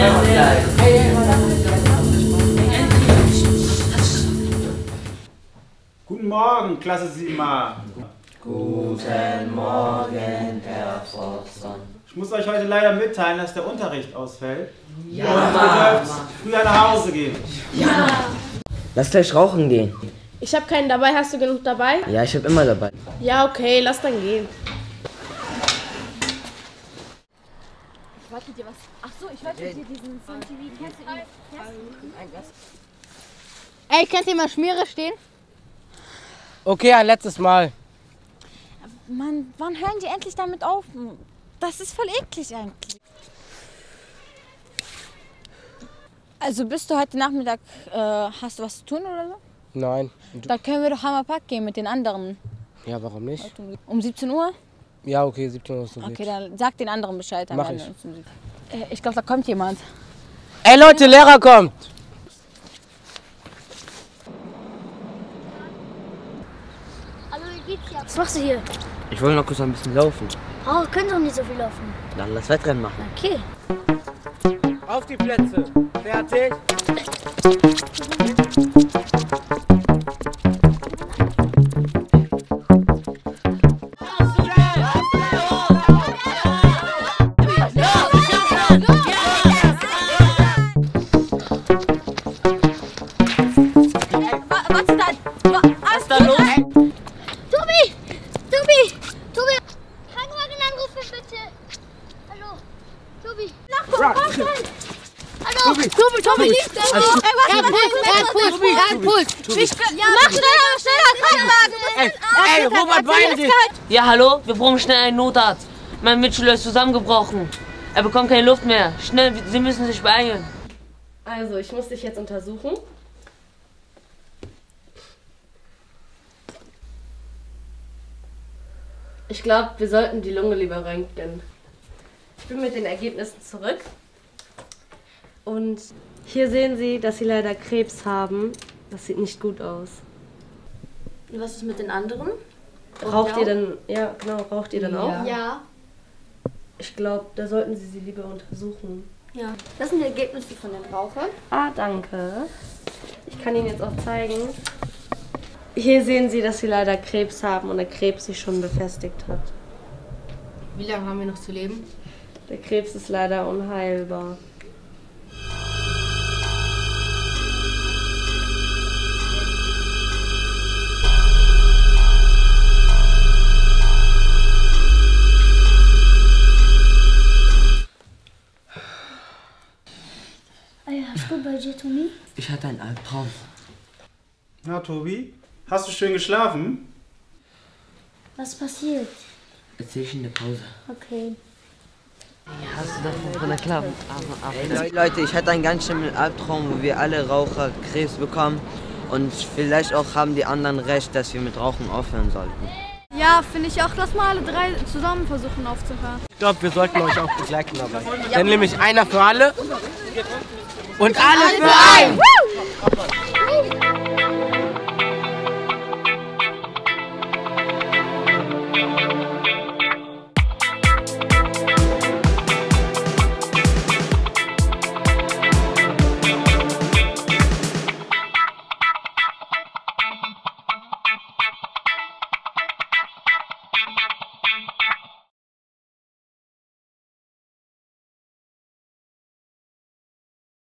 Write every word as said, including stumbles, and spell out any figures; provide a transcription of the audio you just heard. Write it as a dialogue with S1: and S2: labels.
S1: Guten Morgen, Klasse sieben a.
S2: Guten Morgen, Herr Forster.
S1: Ich muss euch heute leider mitteilen, dass der Unterricht ausfällt.
S2: Ja,
S1: und ihr dürft früher nach Hause gehen.
S2: Ja. Lass gleich rauchen gehen.
S3: Ich habe keinen dabei. Hast du genug dabei?
S2: Ja, ich habe immer dabei.
S3: Ja, okay, lass dann gehen.
S4: Ich wollte dir was. Ach so, ich wollte dir diesen Sun T V. Kennst du ihn? Ey, könnt ihr mal Schmiere stehen?
S5: Okay, ein letztes Mal.
S4: Mann, wann hören die endlich damit auf? Das ist voll eklig eigentlich. Also bist du heute Nachmittag, äh, hast du was zu tun oder so?
S5: Nein.
S4: Da können wir doch Hammerpark gehen mit den anderen.
S5: Ja, warum nicht?
S4: Um siebzehn Uhr?
S5: Ja, okay, siebzehn Uhr ist so.
S4: Okay, dann sag den anderen Bescheid. Dann
S5: Mach ich.
S4: Äh, ich glaube, da kommt jemand.
S5: Ey Leute, Lehrer kommt!
S6: Hallo, wie geht's dir? Was machst du hier?
S2: Ich wollte noch kurz ein bisschen laufen.
S6: Oh, können doch nicht so viel laufen.
S2: Dann lass Wettrennen machen.
S6: Okay.
S5: Auf die Plätze. Fertig.
S4: Warte da! Was ist da los?
S6: Tobi! Tobi! Tobi! Krankenwagen anrufen, bitte! Hallo? Tobi! Nachbar, komm schnell! Hallo!
S4: Tobi, Tobi, Tobi! Er hat Puls, er hat Puls, er hat Puls! Mach schneller, schneller, Krankenwagen!
S5: Ey, ey, Robert, weine dich!
S7: Ja, hallo? Wir brauchen schnell einen Notarzt. Mein Mitschüler ist zusammengebrochen. Er bekommt keine Luft mehr. Schnell, Sie müssen sich beeilen.
S3: Also, ich muss dich jetzt untersuchen. Ich glaube, wir sollten die Lunge lieber röntgen. Ich bin mit den Ergebnissen zurück. Und hier sehen Sie, dass Sie leider Krebs haben. Das sieht nicht gut aus. Und was ist mit den anderen? Raucht ihr denn, ja genau, raucht ihr dann auch?
S6: Ja.
S3: Ich glaube, da sollten Sie sie lieber untersuchen.
S6: Ja. Das sind die Ergebnisse von den Rauchern.
S3: Ah, danke. Ich kann Ihnen jetzt auch zeigen. Hier sehen Sie, dass Sie leider Krebs haben und der Krebs sich schon befestigt hat.
S8: Wie lange haben wir noch zu leben?
S3: Der Krebs ist leider unheilbar.
S6: Alles gut bei dir, Tobi?
S2: Ich hatte einen Albtraum.
S1: Na, Tobi? Hast du schön geschlafen?
S6: Was passiert?
S2: Erzähl ich in der Pause.
S6: Okay.
S7: Hast du davon von der Klappe?
S2: Ey, Leute, ich hatte einen ganz schlimmen Albtraum, wo wir alle Raucher Krebs bekommen. Und vielleicht auch haben die anderen recht, dass wir mit Rauchen aufhören sollten.
S4: Ja, finde ich auch. Lass mal alle drei zusammen versuchen aufzuhören.
S5: Ich glaube, wir sollten euch auch begleiten dabei. Dann nämlich einer für alle und alle für einen!